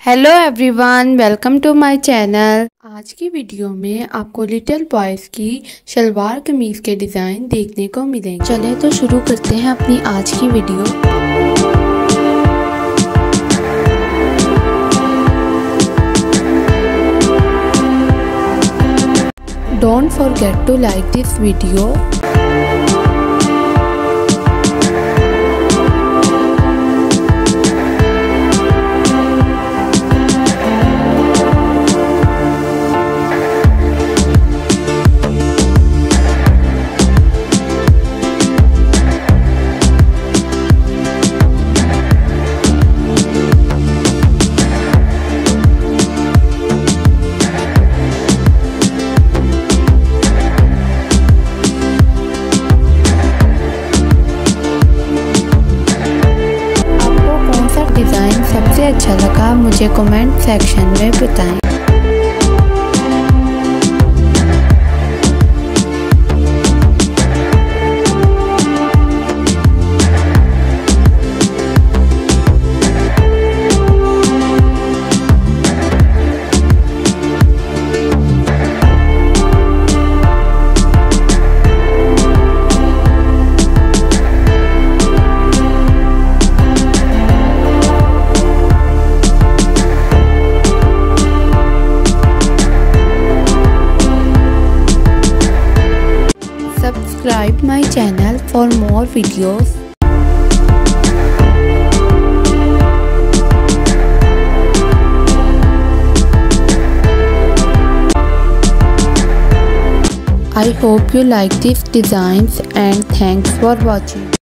Hello everyone, welcome to my channel. आज की video में आपको लिटिल बॉयज़ की शलवार कमीज़ के डिज़ाइन देखने को मिलेंगे। चले तो शुरू करते हैं अपनी आज की video. Don't forget to like this video. Design सबसे अच्छा लगा मुझे कमेंट सेक्शन में बताएं। Subscribe my channel for more videos. I hope you like these designs and thanks for watching.